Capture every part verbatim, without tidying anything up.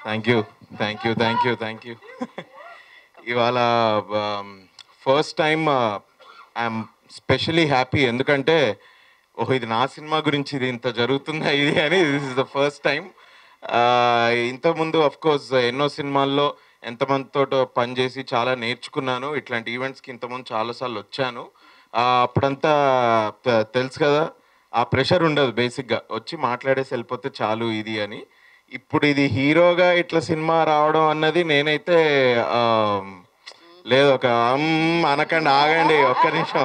Thank you thank you thank you thank you ఇవాళ first time I'm specially happy. ఎందుకంటే ఓహో ఇది నా సినిమా గురించి ఇది ఇంత జరుగుతుందా ఇది అని, this is the first time. ఇంతకుముందు అఫ్ కోర్స్ ఎన్నో సినిమాల్లో ఎంతమందితో పనిచేసి చాలా నేర్చుకున్నాను. ఇట్లాంటి ఈవెంట్స్కి ఇంతకుముందు చాలాసార్లు వచ్చాను. అప్పుడంతా తెలుసు కదా, ఆ ప్రెషర్ ఉండదు. బేసిక్గా వచ్చి మాట్లాడేసి వెళ్ళిపోతే చాలు ఇది అని. ఇప్పుడు ఇది హీరోగా ఇట్లా సినిమా రావడం అన్నది నేనైతే లేదు, ఒక అనకండి, ఆగండి ఒక్క నిమిషం.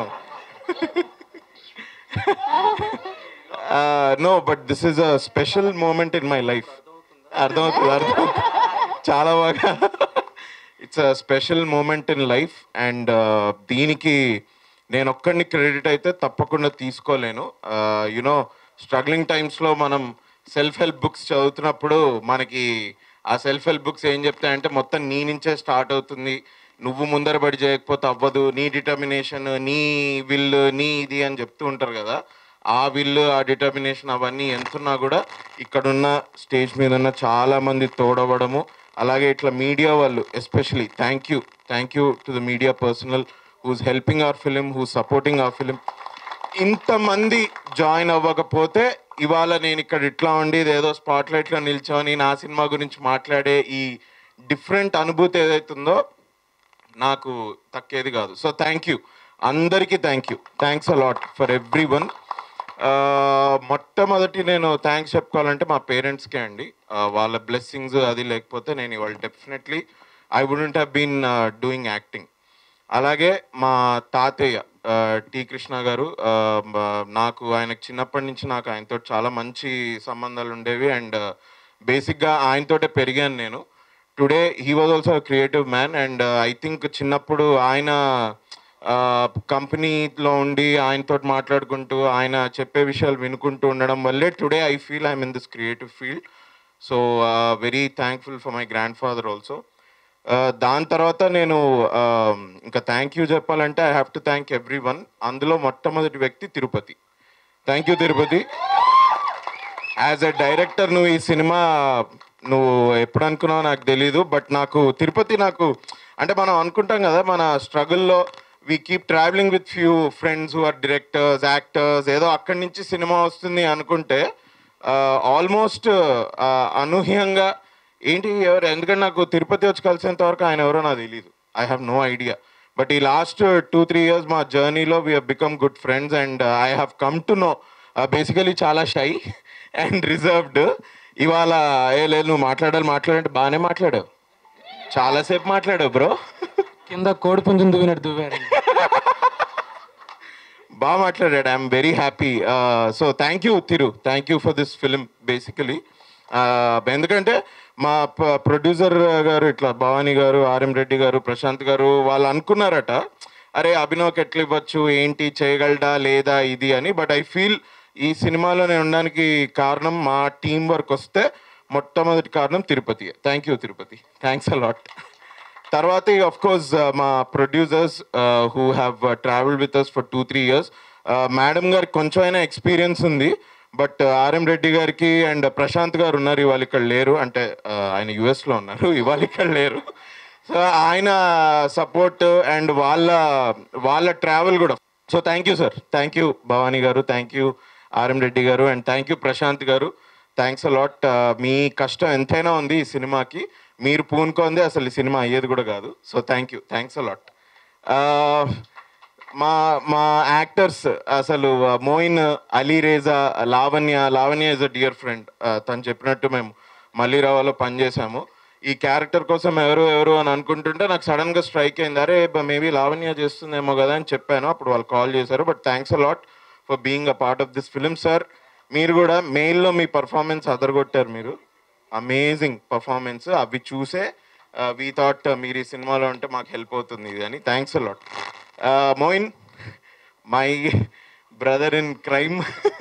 No but this is a special moment in my life. అర్థమవుతుంది అర్థమవుతుంది చాలా బాగా. It's a special moment in life and దీనికి నేను ఒక్కడిని క్రెడిట్ అయితే తప్పకుండా తీసుకోలేను. యునో స్ట్రగ్లింగ్ టైమ్స్లో మనం సెల్ఫ్ హెల్ప్ బుక్స్ చదువుతున్నప్పుడు మనకి ఆ సెల్ఫ్ హెల్ప్ బుక్స్ ఏం చెప్తాయంటే మొత్తం నీ నుంచే స్టార్ట్ అవుతుంది, నువ్వు ముందరబడి చేయకపోతే అవ్వదు, నీ డిటర్మినేషన్, నీ విల్, నీ ఇది అని చెప్తూ ఉంటారు కదా. ఆ విల్, ఆ డిటర్మినేషన్ అవన్నీ ఎంతున్నా కూడా ఇక్కడున్న స్టేజ్ మీద ఉన్న చాలామంది తోడవడము, అలాగే ఇట్లా మీడియా వాళ్ళు especially thank you thank you to the media personal who's helping our film, who's supporting our film. ఇంతమంది జాయిన్ అవ్వకపోతే ఇవాళ నేను ఇక్కడ ఇట్లా ఉండి ఏదో స్పాట్లైట్లో నిల్చొని నా సినిమా గురించి మాట్లాడే ఈ డిఫరెంట్ అనుభూతి ఏదైతుందో నాకు తక్కేది కాదు. సో థ్యాంక్ యూ అందరికీ, thank you, thanks a lot for everyone. మొట్టమొదటి నేను థ్యాంక్స్ చెప్పుకోవాలంటే మా పేరెంట్స్కే అండి. వాళ్ళ బ్లెస్సింగ్స్ అది లేకపోతే నేను ఇవాళ definitely I wouldn't have been doing acting. అలాగే మా తాతయ్య టి కృష్ణ గారు, నాకు ఆయనకు చిన్నప్పటి నుంచి నాకు ఆయనతో చాలా మంచి సంబంధాలు ఉండేవి అండ్ బేసిక్గా ఆయనతోటే పెరిగాను నేను. Today he was also creative man and I think చిన్నప్పుడు ఆయన కంపెనీలో ఉండి ఆయనతో మాట్లాడుకుంటూ ఆయన చెప్పే విషయాలు వినుకుంటూ ఉండడం వల్లే today I feel I'm in this creative field. So very thankful for my grandfather also. దాని తర్వాత నేను ఇంకా థ్యాంక్ యూ చెప్పాలంటే I have to thank everyone. అందులో మొట్టమొదటి వ్యక్తి Tirupati. Thank you Tirupati. As a director నువ్వు ఈ సినిమా నువ్వు ఎప్పుడు అనుకున్నావు నాకు తెలీదు, బట్ నాకు తిరుపతి నాకు అంటే మనం అనుకుంటాం కదా మన స్ట్రగుల్లో we keep travelling with few friends who are directors, actors, ఏదో అక్కడి నుంచి సినిమా వస్తుంది అనుకుంటే ఆల్మోస్ట్ అనూహ్యంగా ఏంటి ఎవరు, ఎందుకంటే నాకు తిరుపతి వచ్చి కలిసేంత వరకు ఆయన ఎవరో నాకు తెలీదు. I have no idea. But ఈ లాస్ట్ టూ త్రీ ఇయర్స్ మా జర్నీలో we have become good friends and I have come to know basically చాలా షై అండ్ రిజర్వ్డ్. ఇవాళ ఏ లేదు నువ్వు మాట్లాడాలి మాట్లాడంటే బాగానే మాట్లాడావు, చాలాసేపు మాట్లాడావు బ్రో. కింద కోడి పుంజుని దువ్వినట్టు దువ్వాడు. బాగా మాట్లాడాడు. I'm very happy. So thank you Tiru, thank you for this film basically. ఎందుకంటే మా ప్రొడ్యూసర్ గారు ఇట్లా భవానీ గారు, ఆర్ఎం రెడ్డి గారు, ప్రశాంత్ గారు వాళ్ళు అనుకున్నారట అరే అభినవ్కి ఎట్లా ఇవ్వచ్చు, ఏంటి చేయగలడా లేదా ఇది అని. బట్ ఐ ఫీల్ ఈ సినిమాలో నేను ఉండడానికి కారణం మా టీం వర్క్ వస్తే మొట్టమొదటి కారణం Tirupati. Thank you Tirupati, thanks a lot. తర్వాత ఆఫ్ కోర్స్ మా producers who have travelled with us for two three years. Madam గారికి కొంచెం అయినా ఎక్స్పీరియన్స్ ఉంది, బట్ ఆర్ఎం రెడ్డి గారికి అండ్ ప్రశాంత్ గారు ఉన్నారు, ఇవాళ ఇక్కడ లేరు. అంటే ఆయన యుఎస్లో ఉన్నారు, ఇవాళ ఇక్కడ లేరు. సో ఆయన సపోర్ట్ అండ్ వాళ్ళ వాళ్ళ ట్రావెల్ కూడా. So thank you sir, thank you Bhavani గారు, థ్యాంక్ యూ ఆర్ఎం రెడ్డి గారు అండ్ థ్యాంక్ యూ ప్రశాంత్ గారు. Thanks a lot. మీ కష్టం ఎంతైనా ఉంది ఈ సినిమాకి, మీరు పూనుకోంది అసలు ఈ సినిమా అయ్యేది కూడా కాదు. So thank you, thanks a lot. మా మా యాక్టర్స్ అసలు Moin, Ali Reza, Lavanya. Lavanya is a dear friend. తను చెప్పినట్టు మేము మల్లీరావాలో పనిచేసాము. ఈ క్యారెక్టర్ కోసం ఎవరు ఎవరు అని అనుకుంటుంటే నాకు సడన్గా స్ట్రైక్ అయింది, అరే మేబీ లావణ్య చేస్తుందేమో కదా అని చెప్పాను. అప్పుడు వాళ్ళు కాల్ చేశారు. But thanks a lot for being a part of this film. Sir మీరు కూడా మెయిల్లో మీ పర్ఫార్మెన్స్ అదరగొట్టారు. మీరు అమేజింగ్ పర్ఫార్మెన్స్. అవి చూసే వీ థాట్ మీరు ఈ సినిమాలో ఉంటే మాకు హెల్ప్ అవుతుంది ఇది అని. Thanks a lot. Moin my brother in crime.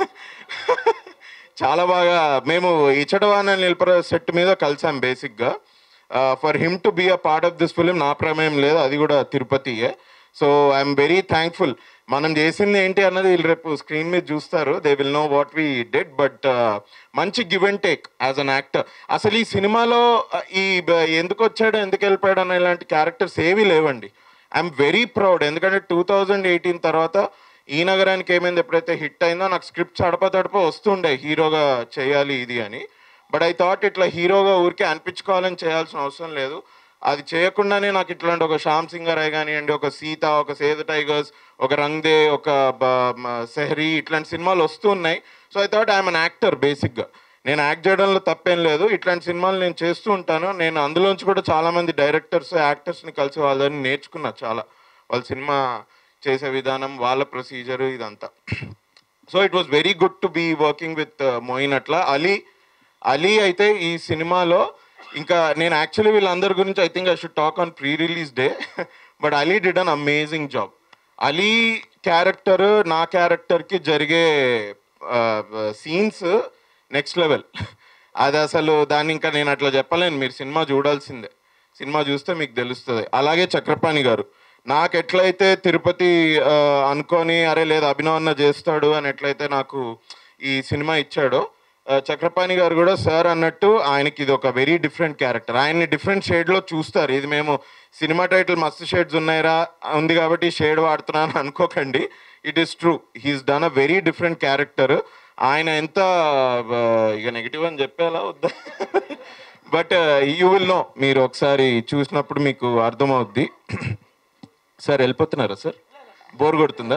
చాలా బాగా మేము ఇచ్చటవాన నిలపర సెట్ మీద కలిసాం బేసిక్గా. For him to be a part of this film నా ప్రమేయం లేదు, అది కూడా తిరుపతియే. So I'm very thankful. మనం చేసింది ఏంటి అన్నది వీళ్ళు రేపు స్క్రీన్ మీద చూస్తారు, they will know what we did. But మంచి give and take as an actor. అసలు ఈ సినిమాలో uh, ఈ బ- ఎందుకు వచ్చాడు ఎందుకు వెళ్ళిపోయాడు అనే ఇలాంటి క్యారెక్టర్స్ ఏవీ లేవండి. ఐఎమ్ వెరీ ప్రౌడ్, ఎందుకంటే టూ థౌజండ్ ఎయిటీన్ తర్వాత ఈ నగరానికి ఏమైంది ఎప్పుడైతే హిట్ అయిందో నాకు స్క్రిప్ట్స్ అడప తడప వస్తుండే హీరోగా చేయాలి ఇది అని. బట్ ఐ థాట్ ఇట్లా హీరోగా ఊరికే అనిపించుకోవాలని చేయాల్సిన అవసరం లేదు. అది చేయకుండానే నాకు ఇట్లాంటి ఒక శ్యామ్ సింగరాయ్ కానివ్వండి, ఒక సీత, ఒక సేద టైగర్స్, ఒక రంగ్దే, ఒక బ- మ- సెహరీ, ఇట్లాంటి సినిమాలు వస్తూ ఉన్నాయి. So I thought I'm an actor బేసిక్గా. నేను యాక్ట్ చేయడంలో తప్పేం లేదు, ఇట్లాంటి సినిమాలు నేను చేస్తూ ఉంటాను. నేను అందులోంచి కూడా చాలామంది డైరెక్టర్స్ యాక్టర్స్ని కలిసి వాళ్ళని నేర్చుకున్నా చాలా, వాళ్ళ సినిమా చేసే విధానం, వాళ్ళ ప్రొసీజర్ ఇదంతా. So it was very good to be working with Moin. అట్లా అలీ అలీ అయితే ఈ సినిమాలో ఇంకా నేను యాక్చువల్లీ వీళ్ళందరి గురించి I think I should talk on pre release day, but Ali did an amazing job. Ali character నా క్యారెక్టర్కి జరిగే సీన్స్ నెక్స్ట్ లెవెల్. అది అసలు దాన్ని ఇంకా నేను అట్లా చెప్పలేను, మీరు సినిమా చూడాల్సిందే, సినిమా చూస్తే మీకు తెలుస్తుంది. అలాగే చక్రపాణి గారు నాకు ఎట్లయితే తిరుపతి ఆ, అనుకొని అరే లేదు అభినవ్ అన్న చేస్తాడు అని ఎట్లయితే నాకు ఈ సినిమా ఇచ్చాడో, ఆ, చక్రపాణి గారు కూడా సార్ అన్నట్టు ఆయనకి ఇది ఒక వెరీ డిఫరెంట్ క్యారెక్టర్. ఆయన్ని డిఫరెంట్ షేడ్లో చూస్తారు. ఇది మేము సినిమా టైటిల్ మస్తు షేడ్స్ ఉన్నాయిరా ఉంది కాబట్టి షేడ్ వాడుతున్నాను అనుకోకండి, it is true. He's done a very different character. ఆయన ఎంత ఆ, ఇక నెగిటివ్ అని చెప్పేలా వద్దా, బట్ యూ విల్ నో, మీరు ఒకసారి చూసినప్పుడు మీకు అర్థమవుద్ది. సార్ వెళ్ళిపోతున్నారా సార్, బోర్ కొడుతుందా?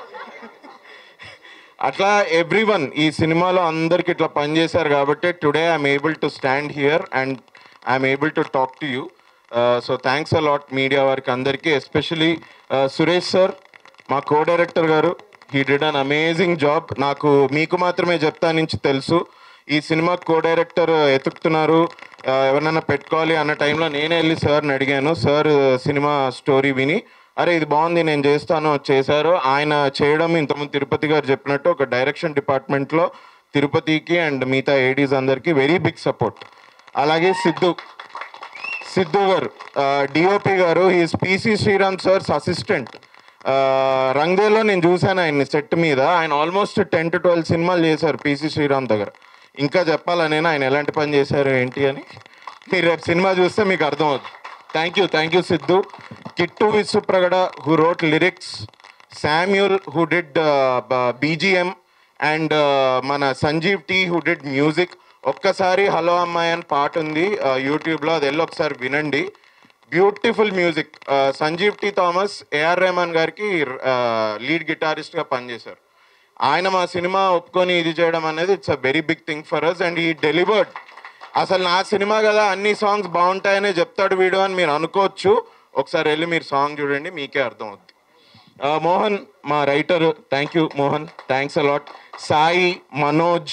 అట్లా ఎవ్రీ వన్ ఈ సినిమాలో అందరికి ఇట్లా పనిచేశారు కాబట్టి today I'm able to stand here and I'm able to talk to you. So thanks a lot media వారికి అందరికీ, ఎస్పెషలీ సురేష్ సార్ మా కో డైరెక్టర్ గారు, he did an amazing job. నాకు మీకు మాత్రమే చెప్తా నుంచి తెలుసు, ఈ సినిమా కో డైరెక్టర్ ఎతుకుతున్నారు, ఎవరినైనా పెట్టుకోవాలి అన్న టైంలో నేనే వెళ్ళి సార్ని అడిగాను. సార్ సినిమా స్టోరీ విని అరే ఇది బాగుంది నేను చేస్తాను చేశారు. ఆయన చేయడం ఇంతకుముందు తిరుపతి గారు చెప్పినట్టు ఒక డైరెక్షన్ డిపార్ట్మెంట్లో తిరుపతికి అండ్ మిగతా ఏడీస్ అందరికీ వెరీ బిగ్ సపోర్ట్. అలాగే సిద్ధు సిద్ధు గారు డిఓపి గారు, is PC Sriram sir's assistant. రంగేలో నేను చూశాను ఆయన్ని సెట్ మీద, ఆయన ఆల్మోస్ట్ టెన్ టు ట్వెల్వ్ సినిమాలు చేశారు పిసి శ్రీరామ్ దగ్గర. ఇంకా చెప్పాలనేనా ఆయన ఎలాంటి పని చేశారు ఏంటి అని, మీరు రేపు సినిమా చూస్తే మీకు అర్థమవుతుంది. Thank you thank you Siddhu. Kittu Vishwapragada who wrote lyrics, Samuel who did BGM, and మన Sanjeev T who did music. ఒక్కసారి హలో అమ్మాయి అని పాట ఉంది యూట్యూబ్లో, అది వెళ్ళి ఒకసారి వినండి, beautiful music. Sanjeev T Thomas AR Rahman గారికి లీడ్ గిటారిస్ట్గా పనిచేశారు. ఆయన మా సినిమా ఒప్పుకొని ఇది చేయడం అనేది it's a very big thing for us, and ఈ డెలివర్డ్. అసలు నా సినిమా కదా అన్ని సాంగ్స్ బాగుంటాయనే చెప్తాడు వీడు అని మీరు అనుకోవచ్చు, ఒకసారి వెళ్ళి మీరు సాంగ్ చూడండి మీకే అర్థం అవుద్ది. మోహన్ మా writer, thank you Mohan, thanks a lot. Sai, Manoj,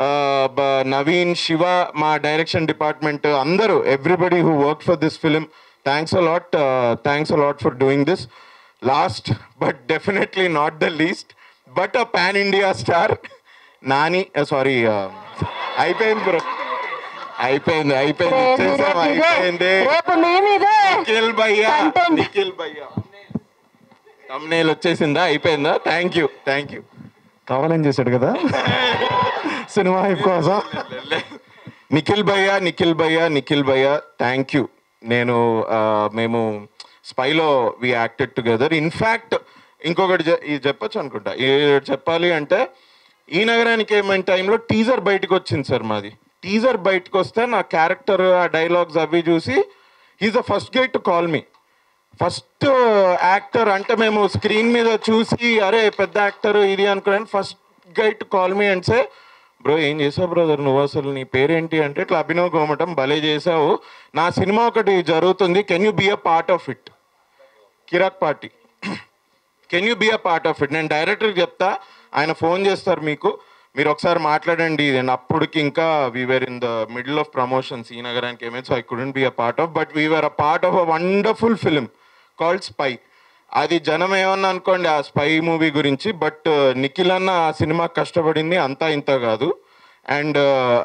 Naveen, Shiva మా డైరెక్షన్ డిపార్ట్మెంట్ అందరూ, everybody who work for this film, thanks a lot, thanks a lot for doing this. Last but definitely not the least, but a pan India star Nani, sorry అయిపోయింది bro, అయిపోయింది అయిపోయింది ఇచ్చేసాం, అయిపోయింది. నిఖిల్ భయ్యా నిఖిల్ భయ్యా thumbnail వచ్చేసిందా, అయిపోయిందా? Thank you thank you. కావాలని చేశాడు కదా సినిమా హైప్ కోసం. నిఖిల్ భయ్యా నిఖిల్ భయ్యా నిఖిల్ భయ్యా థ్యాంక్ యూ. నేను మేము స్పైలో వి యాక్టెడ్ టుగెదర్. ఇన్ఫ్యాక్ట్ ఇంకొకటి ఇది చెప్పచ్చు అనుకుంటా, చెప్పాలి అంటే ఈ నగరానికి ఏమైనా టైంలో టీజర్ బయటకు వచ్చింది సార్ మాది. టీజర్ బయటకు వస్తే నా క్యారెక్టర్ ఆ డైలాగ్స్ అవి చూసి he's the first guy to call me. First actor అంటే మేము స్క్రీన్ మీద చూసి అరే పెద్ద యాక్టర్ ఇది అనుకున్నాను, first guy to call me and say bro ఏం చేసావు బ్రదర్ నువ్వు, అసలు నీ పేరేంటి అంటే ఇట్లా అభినవ్ గోమటం భలే చేసావు, నా సినిమా ఒకటి జరుగుతుంది, can you be a part of it, Kirrak party, can you be a part of it. నేను డైరెక్టర్కి చెప్తా, ఆయన ఫోన్ చేస్తారు మీకు, మీరు ఒకసారి మాట్లాడండి. అండ్ అప్పటికి ఇంకా we're in the middle of promotions ఈ నగరానికి ఏమైంది, so I couldn't be a part of, but we're a part of a wonderful film called Spy. అది జనం ఏమన్నా అనుకోండి ఆ స్పై మూవీ గురించి, బట్ నిఖిల్ అన్న ఆ సినిమా కష్టపడింది అంతా ఇంత కాదు. అండ్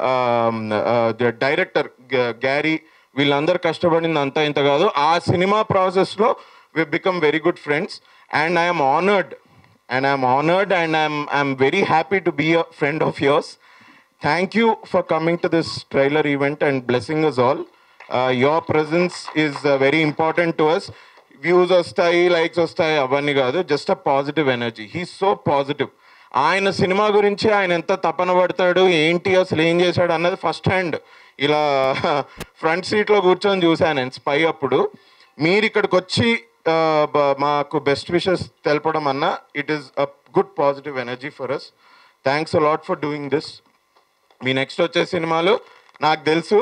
డైరెక్టర్ గ్యారీ వీళ్ళందరూ కష్టపడింది అంతా ఇంత కాదు. ఆ సినిమా ప్రాసెస్లో we become very good friends, and I'm honored and I'm honored, and I'm I'm very happy to be a friend of yours. Thank you for coming to this trailer event and blessing us all. Uh, your presence is uh, very important to us. Views వస్తాయి, likes వస్తాయి, అవన్నీ కాదు, just a positive energy. He's so positive. ఆయన సినిమా గురించి ఆయన ఎంత తపన పడతాడు, ఏంటి అసలు ఏం చేశాడు అన్నది ఫస్ట్ హ్యాండ్ ఇలా ఫ్రంట్ సీట్లో కూర్చొని చూశాను నేను స్పై అప్పుడు. మీరు ఇక్కడికి వచ్చి మాకు బెస్ట్ విషెస్ తెలపడం అన్న, it is a good positive energy for us. Thanks a lot for doing this. మీ నెక్స్ట్ వచ్చే సినిమాలు నాకు తెలుసు,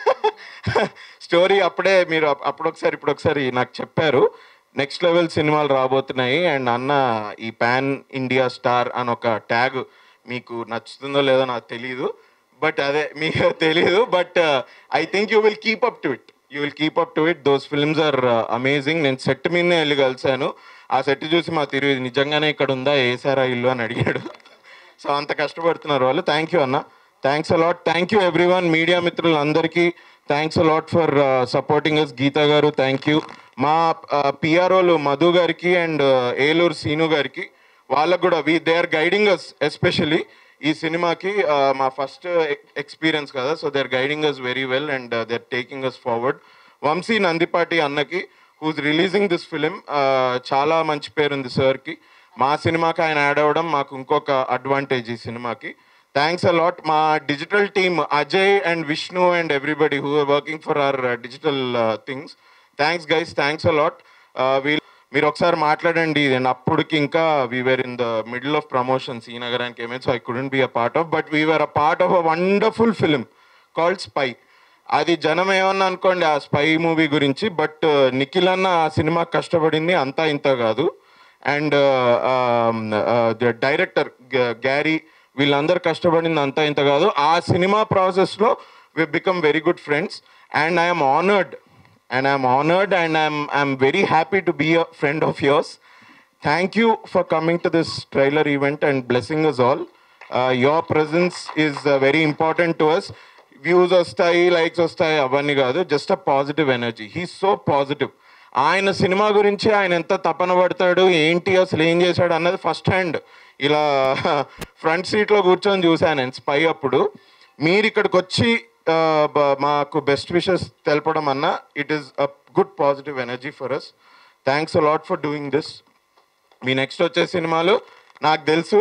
స్టోరీ అప్పుడే మీరు అప్పుడొకసారి ఇప్పుడు ఒకసారి నాకు చెప్పారు. నెక్స్ట్ లెవెల్ సినిమాలు రాబోతున్నాయి, అండ్ అన్న ఈ పాన్ ఇండియా స్టార్ అని ఒక ట్యాగ్ మీకు నచ్చుతుందో లేదో నాకు తెలీదు, బట్ అదే మీకు తెలీదు, but I think you will keep up to it you will keep up to it those films are amazing. నేను సెట్ మీదనే వెళ్ళి కలిశాను. ఆ సెట్ చూసి మా తిరిగి నిజంగానే ఇక్కడ ఉందా, వేసారా ఇల్లు అని అడిగాడు. సో అంత కష్టపడుతున్నారు వాళ్ళు. థ్యాంక్ యూ అన్న, thanks a lot. Thank you everyone, media మిత్రులందరికీ thanks a lot for supporting us. Geetha garu thank you. మా పిఆర్ఓలు మధు గారికి అండ్ ఏలూరు సీను గారికి, వాళ్ళకు కూడా we they are guiding us especially ఈ సినిమాకి. మా ఫస్ట్ ఎక్స్పీరియన్స్ కదా, so they are guiding us very well and they are taking us forward. Vamsi Nandipati అన్నకి హూజ్ రిలీజింగ్ దిస్ ఫిలిం, చాలా మంచి పేరుంది సార్కి. మా సినిమాకి ఆయన యాడ్ అవ్వడం మాకు ఇంకొక అడ్వాంటేజ్ ఈ సినిమాకి. Thanks a lot. మా digital team Ajay and Vishnu and everybody who are working for our digital things, thanks guys, thanks a lot. We మీరు ఒకసారి మాట్లాడండి. అండ్ అప్పటికి ఇంకా we're in the middle of promotions ఈ నగరానికి ఏమైంది, so I couldn't be a part of, but we're a part of a wonderful film called Spy. అది జనం ఏమన్నా అనుకోండి ఆ స్పై మూవీ గురించి, బట్ నిఖిల్ అన్న ఆ సినిమా కష్టపడింది అంతా ఇంత కాదు. అండ్ డైరెక్టర్ గ్యారీ వీళ్ళందరూ కష్టపడింది అంతా ఇంత కాదు. ఆ సినిమా ప్రాసెస్లో we become very good friends, and I'm honored and I'm honored and I'm I'm very happy to be a friend of yours. Thank you for coming to this trailer event and blessing us all. Your presence is very important to us. Views వస్తాయి, likes వస్తాయి, అవన్నీ కాదు, just a positive energy. He's so positive. ఆయన సినిమా గురించి ఆయన ఎంత తపన పడతాడు, ఏంటి అసలు ఏం చేశాడు అన్నది ఫస్ట్ హ్యాండ్ ఇలా ఫ్రంట్ సీట్లో కూర్చొని చూశాను నేను స్పై అప్పుడు. మీరు ఇక్కడికి వచ్చి మాకు బెస్ట్ విషెస్ తెలపడం అన్న, it is a good positive energy for us. Thanks a lot for doing this. మీ నెక్స్ట్ వచ్చే సినిమాలు నాకు తెలుసు,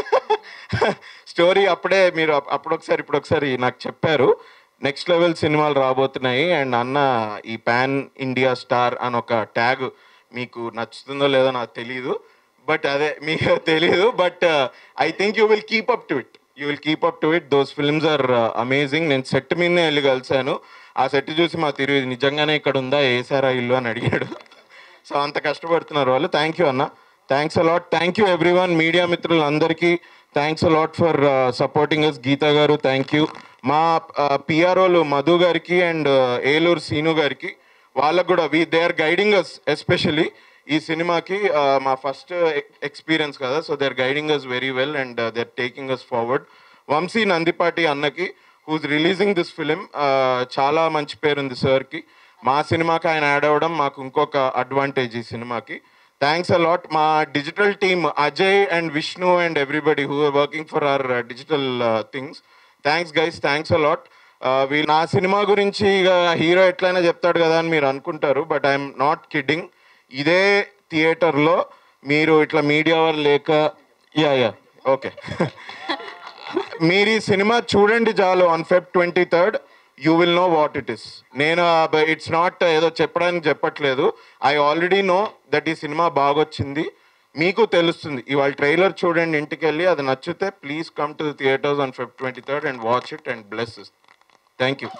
స్టోరీ అప్పుడే మీరు అప్పుడొకసారి ఇప్పుడు ఒకసారి నాకు చెప్పారు. నెక్స్ట్ లెవెల్ సినిమాలు రాబోతున్నాయి, అండ్ అన్న ఈ పాన్ ఇండియా స్టార్ అని ఒక ట్యాగ్ మీకు నచ్చుతుందో లేదో నాకు తెలీదు, బట్ అదే మీకు తెలీదు, but I think you will keep up to it you will keep up to it those films are amazing. నేను సెట్ మీదనే వెళ్ళి కలిశాను. ఆ సెట్ చూసి మా తిరిగి నిజంగానే ఇక్కడ ఉందా, వేసారా ఇల్లు అని అడిగాడు. సో అంత కష్టపడుతున్నారు వాళ్ళు. థ్యాంక్ యూ అన్న, thanks a lot. Thank you everyone, media మిత్రులందరికీ thanks a lot for supporting us. Geetha garu thank you. మా పిఆర్ఓలు మధు గారికి అండ్ ఏలూరు సీను గారికి, వాళ్ళకు కూడా we they are guiding us especially ఈ సినిమాకి. మా ఫస్ట్ ఎక్స్పీరియన్స్ కదా, so they are guiding us very well and they are taking us forward. Vamsi Nandipati అన్నకి హూజ్ రిలీజింగ్ దిస్ ఫిలిం, చాలా మంచి పేరుంది సార్కి. మా సినిమాకి ఆయన యాడ్ అవ్వడం మాకు ఇంకొక అడ్వాంటేజ్ ఈ సినిమాకి. Thanks a lot. మా digital team Ajay and Vishnu and everybody who are working for our digital things, thanks guys, thanks a lot. వీళ్ళు నా సినిమా గురించి ఇక హీరో ఎట్లయినా చెప్తాడు కదా అని మీరు అనుకుంటారు, బట్ ఐఎమ్ నాట్ కిడ్డింగ్. ఇదే థియేటర్లో మీరు ఇట్లా మీడియా వాళ్ళు లేక, యా యా ఓకే, మీరు ఈ సినిమా చూడండి చాలు. On Feb twenty third you will know what it is. నేను ఇట్స్ నాట్ ఏదో చెప్పడానికి చెప్పట్లేదు, ఐ ఆల్రెడీ నో దట్ ఈ సినిమా బాగొచ్చింది, మీకు తెలుస్తుంది. ఇవాళ ట్రైలర్ చూడండి ఇంటికి వెళ్ళి, అది నచ్చితే please come to the theatres on Feb twenty third and watch it and bless. Thank you.